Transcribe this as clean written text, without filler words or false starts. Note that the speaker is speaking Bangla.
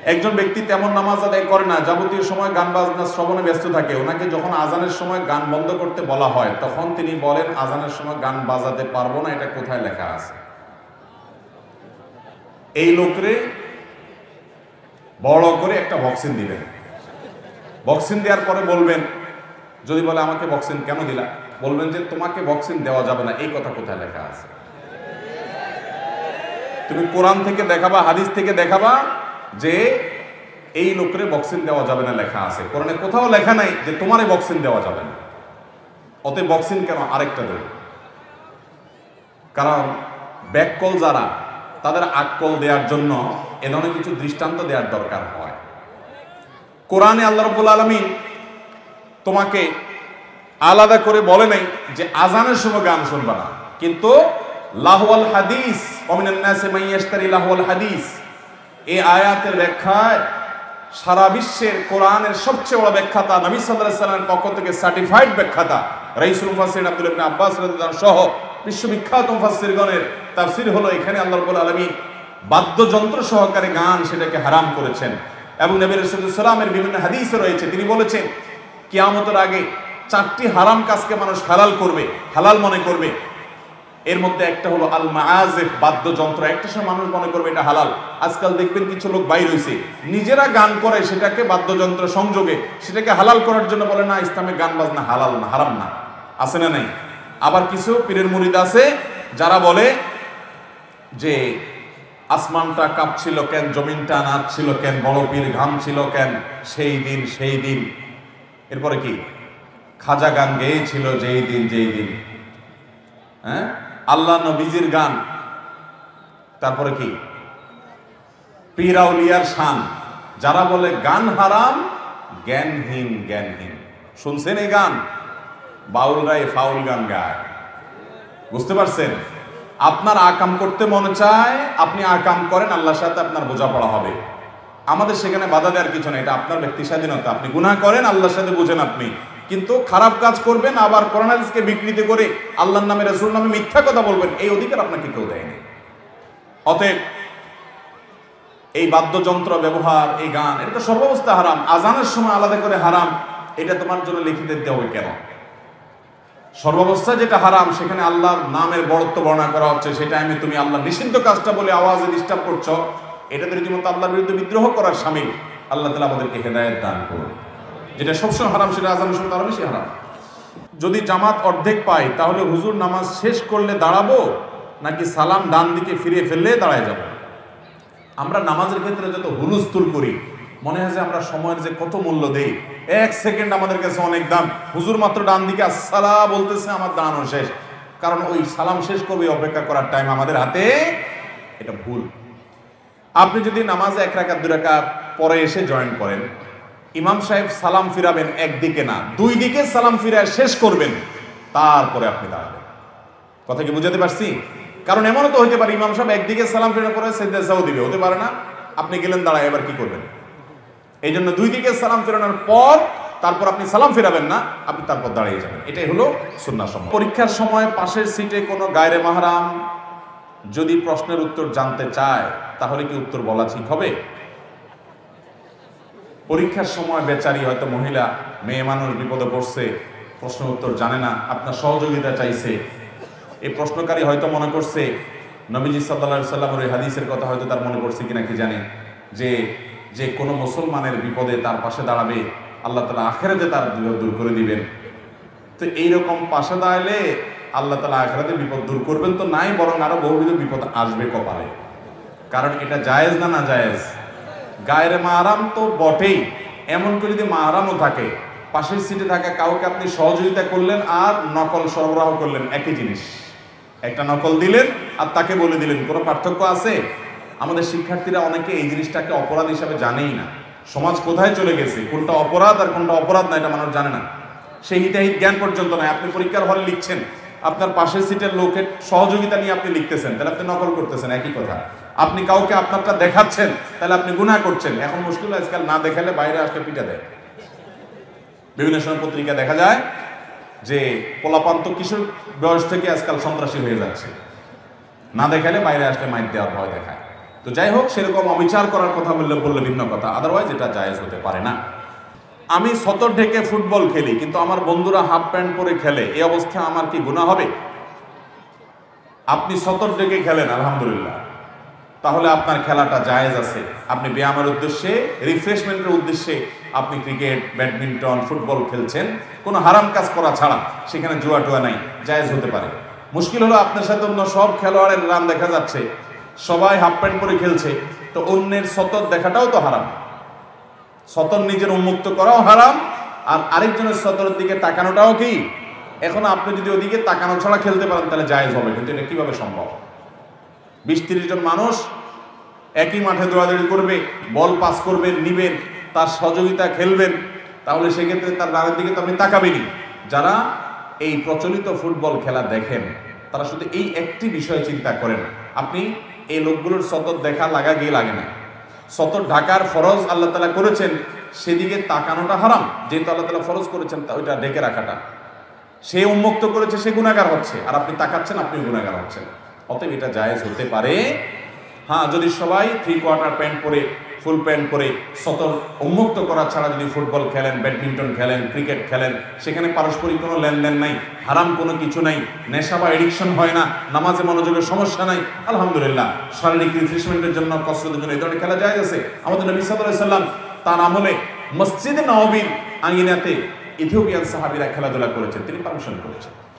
একজন ব্যক্তি তেমন নামাজ আদায় করে না, যাবতীয় সময় গান বাজনা শ্রবণে ব্যস্ত থাকে। ওনাকে যখন আজানের সময় গান বন্ধ করতে বলা হয় তখন তিনি বলেন আজানের সময় গান বাজাতে পারবো না, এটা কোথায় লেখা আছে? এই লোকরে বড় করে একটা বক্সিন দিবেন। বক্সিন দেওয়ার পরে বলবেন, যদি বলে আমাকে বক্সিন কেন দিলা, বলবেন যে তোমাকে বক্সিন দেওয়া যাবে না, এই কথা কোথায় লেখা আছে? তুমি কোরআন থেকে দেখাবা, হাদিস থেকে দেখাবা যে এই লোকরে বক্সিন দেওয়া যাবে না লেখা আছে। কোরআনে কোথাও লেখা নাই যে তোমারে বক্সিন দেওয়া যাবে না। অতএব বক্সিন কেন, আরেকটা দেবে। কারণ ব্যাককল যারা, তাদের আককল দেওয়ার জন্য এ ধরনের কিছু দৃষ্টান্ত দেওয়ার দরকার হয়। কোরআনে আল্লাহ রাব্বুল আলামিন তোমাকে আলাদা করে বলে নাই যে আজানের সময় গান শুনবা না, কিন্তু লাহওয়াল হাদিস ওয়া মিনান নাসি মান ইয়াশতারি লাহওয়াল হাদিস, এই আয়াতের ব্যাখ্যায় সারা বিশ্বের কোরআনের সবচেয়ে বড় ব্যাখ্যাতা, নবী সাল্লাল্লাহু আলাইহি ওয়াসাল্লামের পক্ষ থেকে সার্টিফাইড ব্যাখ্যাতা রাইসুল মুফাসসিরিন আব্দুল্লাহ ইবনে আব্বাস রাদিয়াল্লাহু আনহু সহ বিশ্ববিখ্যাত মুফাসসিরগণের তাফসীর হলো এখানে আল্লাহ রাব্বুল আলামিন বাদ্যযন্ত্র সহকারে গান সেটাকে হারাম করেছেন। এবং নবী রাসূলুল্লাহ সাল্লাল্লাহু আলাইহি ওয়াসাল্লামের বিভিন্ন হাদিসে রয়েছে, তিনি বলেছেন কিয়ামতের আগে 4টি হারাম কাজকে মানুষ হালাল করবে, হালাল মনে করবে। এর মধ্যে একটা হলো আল মাআজিফ, বাদ্যযন্ত্র। একটা সময় মানুষ মনে করবে এটা হালাল। আজকাল দেখবেন কিছু লোক বাইর হইছে, নিজেরা গান করে সেটাকে বাদ্যযন্ত্র সংযোগে সেটাকে হালাল করার জন্য বলে না ইসলামে গান বাজনা হালাল না, হারাম না। আছে না নাই? আবার কিছু পীরের মুরিদ আছে যারা বলে যে আসমানটা কাঁপছিল কেন, জমিনটা নাচছিল কেন, বড় পীর ঘামছিল কেন, সেই দিন সেই দিন। এরপরে কি খাজা গান গেয়েছিল যেই দিন যেই দিন, হ্যাঁ, আল্লাহ নবীজির গান। তারপরে কি পীর আউলিয়ার শান। যারা বলে গান হারাম, জ্ঞানহীন জ্ঞানহীন। শুনছেন এই গান? বাউলরাই ফাউল গান গায়, বুঝতে পারছেন? আপনার আকাম করতে মনে চায়, আপনি আকাম করেন, আল্লাহর সাথে আপনার বোঝাপড়া হবে। আমাদের সেখানে বাধা দেওয়ার কিছু নেই, এটা আপনার ব্যক্তি স্বাধীনতা। আপনি গুনাহ করেন, আল্লাহর সাথে বুঝেন আপনি, কিন্তু খারাপ কাজ করবেন, আবার কোরআন হাদিসকে বিকৃতি করে আল্লাহর নামে রাসূল নামে মিথ্যা কথা বলবেন, এই অধিকার আপনাকে কেউ দেয়নি। অতএব এই বাদ্যযন্ত্র ব্যবহার, এই গান, এটা তো সর্বাবস্থা হারাম। আজানের সময় আলাদা করে হারাম, এটা তোমার জন্য লিখে দিতে হবে কেন? সর্বাবস্থা যেটা হারাম সেখানে আল্লাহর নামের বড়ত্ব বর্ণনা করা হচ্ছে, সেটা আমি তুমি আল্লাহ নিষিদ্ধ কাজটা বলে আওয়াজে ডিস্টার্ব করছো, এটা তো রীতিমতো আল্লাহর বিরুদ্ধে বিদ্রোহ করার শামিল। আল্লাহ তাআলা আমাদেরকে হেদায়েত দান করুন। যেটা সবসময় হারাম সেটা আজানের সময় আরো বেশি হারাম। যদি জামাত অর্ধেক পাই তাহলে হুজুর নামাজ শেষ করলে দাঁড়াবো নাকি সালাম ডান দিকে ফিরে ফেললে দাঁড়ায় যাব? আমরা নামাজের ক্ষেত্রে যত হুলস্থুল করি, মনে হয় যে আমরা সময়ের যে কত মূল্য দেই। 1 সেকেন্ড আমাদের কাছে অনেক দাম। হুজুর মাত্র ডান দিকে আসসালাম বলতেছে, আমার দাঁড়ানো শেষ। কারণ ওই সালাম শেষ করবে অপেক্ষা করার টাইম আমাদের হাতে। এটা ভুল। আপনি যদি নামাজে 1 রাকাত 2 রাকাত পরে এসে জয়েন করেন, ইমাম সাহেব সালাম ফিরাবেন একদিকে না, 2 দিকে সালাম ফিরায় শেষ করবেন, তারপরে আপনি দাঁড়াবেন। কথা কি বুঝাতে পারছি? কারণ এমনও তো হইতে পারে ইমাম সাহেব একদিকে সালাম ফিরানোর পরে সেজদাও দিবে, হতে পারে না? আপনি গেলেন দাঁড়ায়, এবার কি করবেন? এই জন্য 2 দিকে সালাম ফেরানোর পর তারপর আপনি সালাম ফেরাবেন না, আপনি তারপর দাঁড়িয়ে যাবেন। এটাই হলো সুন্নাহ সম্মত। পরীক্ষার সময় পাশের সিটে কোনো গায়রে মাহরাম যদি প্রশ্নের উত্তর জানতে চায় তাহলে কি উত্তর বলা ঠিক হবে? পরীক্ষার সময় বেচারি হয়তো মহিলা, মেয়ে মানুষ বিপদে পড়ছে, প্রশ্ন উত্তর জানে না, আপনার সহযোগিতা চাইছে। এই প্রশ্নকারী হয়তো মনে করছে নবীজি সাল্লাল্লাহু আলাইহি সাল্লামের এই হাদিসের কথা হয়তো তার মনে পড়ছে কিনা কি জানে, যে কোনো মুসলমানের বিপদে তার পাশে দাঁড়াবে, আল্লাহ তাআলা আখিরাতে তার বিপদ দূর করে দিবেন। তো এইরকম পাশে দাঁড়ালে আল্লাহ তাআলা আখিরাতে বিপদ দূর করবেন তো নাই, বরং আরো বহুবিধ বিপদ আসবে কপালে। কারণ এটা জায়েজ না, না জায়েজ? গায়রে মাহরাম তো বটেই, এমন করে যদি মাহরামও থাকে, পাশের সিটে থাকা কাউকে আপনি সহযোগিতা করলেন আর নকল সরবরাহ করলেন, একই জিনিস। একটা নকল দিলেন আর তাকে বলে দিলেন, কোনো পার্থক্য আছে? আমাদের শিক্ষার্থীরা অনেকে এই জিনিসটাকে অপরাধ হিসাবে জানেই না। সমাজ কোথায় চলে গেছে, কোনটা অপরাধ আর কোনটা অপরাধ না, এটা মানুষ জানে না। সেই হিতাহিত জ্ঞান পর্যন্ত নয়। আপনি পরীক্ষার হলে লিখছেন, আপনার পাশের সিটের লোকের সহযোগিতা নিয়ে আপনি লিখতেছেন, তাহলে আপনি নকল করতেছেন, একই কথা। আপনি কাউকে আপনারটা দেখাচ্ছেন, তাহলে আপনি গুনাহ করছেন। এখন মুশকিল আজকাল না দেখালে বাইরে আসলে পিটা দেয়। বিভিন্ন সময় পত্রিকা দেখা যায় যে পোলাপান তো কিশোর বয়স থেকে আজকাল সন্ত্রাসী হয়ে যাচ্ছে, না দেখালে বাইরে আসলে মাইর দেওয়ার ভয় দেখায়। তো যাই হোক, সেরকম অবিচার করার কথা বললে ভিন্ন কথা, আদারওয়াইজ এটা জায়েজ হতে পারে না। আমি সতর ঢেকে ফুটবল খেলি, কিন্তু আমার বন্ধুরা হাফ প্যান্ট পরে খেলে, এই অবস্থায় আমার কি গুনাহ হবে? আপনি সতর ঢেকে খেলেন, আলহামদুলিল্লাহ, তাহলে আপনার খেলাটা জায়েজ আছে। আপনি ব্যায়ামের উদ্দেশ্যে, রিফ্রেশমেন্টের উদ্দেশ্যে আপনি ক্রিকেট, ব্যাডমিন্টন, ফুটবল খেলছেন, কোনো হারাম কাজ করা ছাড়া, সেখানে জুয়া টুয়া নাই, জায়েজ হতে পারে। মুশকিল হলো আপনার সাথে অন্য সব খেলোয়াড়ের রান দেখা যাচ্ছে, সবাই হাফ প্যান্ট পরে খেলছে, তো অন্যের সতর দেখাটাও তো হারাম। সতর নিজের উন্মুক্ত করাও হারাম, আর আরেকজনের সতরের দিকে তাকানোটাও কি? এখন আপনি যদি ওদিকে তাকানো ছাড়া খেলতে পারেন তাহলে জায়েজ হবে, কিন্তু এটা কিভাবে সম্ভব? 20-30 জন মানুষ একই মাঠে দৌড়াদৌড়ি করবে, বল পাস করবেন, নিবেন, তার সহযোগিতা খেলবেন, তাহলে সেক্ষেত্রে তার রানের দিকে তো আপনি তাকাবেনই। যারা এই প্রচলিত ফুটবল খেলা দেখেন তারা শুধু এই একটি বিষয়ে চিন্তা করেন, আপনি এই লোকগুলোর সতর দেখা লাগা গিয়ে লাগে না। সতর ঢাকার ফরজ আল্লাহ তাআলা করেছেন, সেদিকে তাকানোটা হারাম, যেহেতু আল্লাহ তাআলা ফরজ করেছেন তা ওইটা ঢেকে রাখাটা। সে উন্মুক্ত করেছে, সে গুনাহগার হচ্ছে, আর আপনি তাকাচ্ছেন, আপনি গুনাহগার হচ্ছেন। অতএব এটা জায়েজ হতে পারে। হ্যাঁ, যদি সবাই 3/4 প্যান্ট পরে, ফুল প্যান্ট পরে, সতর উন্মুক্ত করা ছাড়া যদি ফুটবল খেলেন, ব্যাডমিন্টন খেলেন, ক্রিকেট খেলেন, সেখানে পারস্পরিক কোনো লেনদেন নাই, হারাম কোনো কিছু নাই, নেশা বা এডিকশন হয় না, নামাজে মনোযোগের সমস্যা নাই, আলহামদুলিল্লাহ, শারীরিক রিফ্রেশমেন্টের জন্য, কসরতের জন্য এই ধরনের খেলা জায়েজ আছে। আমাদের নবী সাল্লাল্লাহু আলাইহি সাল্লাম তার আমলে মসজিদে নববীর আঙ্গিনাতে ইথিওপিয়ান সাহাবীরা খেলাধুলা করেছেন, তিনি পারমিশন করেছেন।